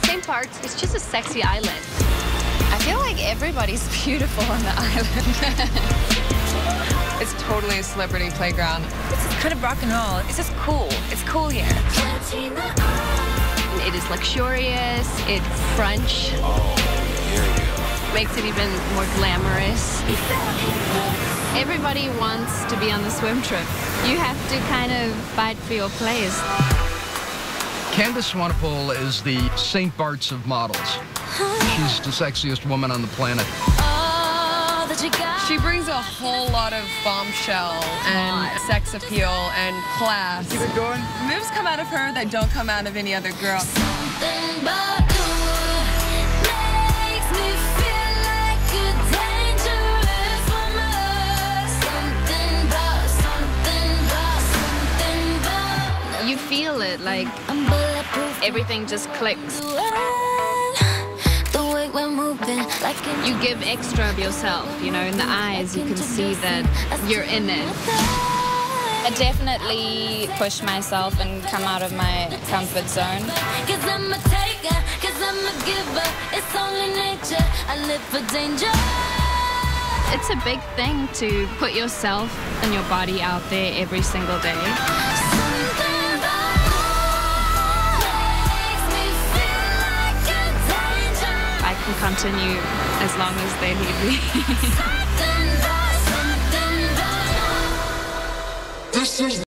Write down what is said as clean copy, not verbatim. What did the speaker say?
St. Bart's is just a sexy island. I feel like everybody's beautiful on the island. It's totally a celebrity playground. This is kind of rock and roll. It's just cool. It's cool here. It is luxurious. It's French. Oh, yeah. Makes it even more glamorous. Everybody wants to be on the swim trip. You have to kind of fight for your place. Candice Swanepoel is the St. Bart's of models. She's the sexiest woman on the planet. She brings a whole lot of bombshell and sex appeal and class. Keep it going. Moves come out of her that don't come out of any other girl. You feel it, like everything just clicks. You give extra of yourself, you know, in the eyes you can see that you're in it. I definitely push myself and come out of my comfort zone. Cause I'm a taker, cause I'm a giver. It's only nature, I live for danger. It's a big thing to put yourself and your body out there every single day. I can continue as long as they need me. This is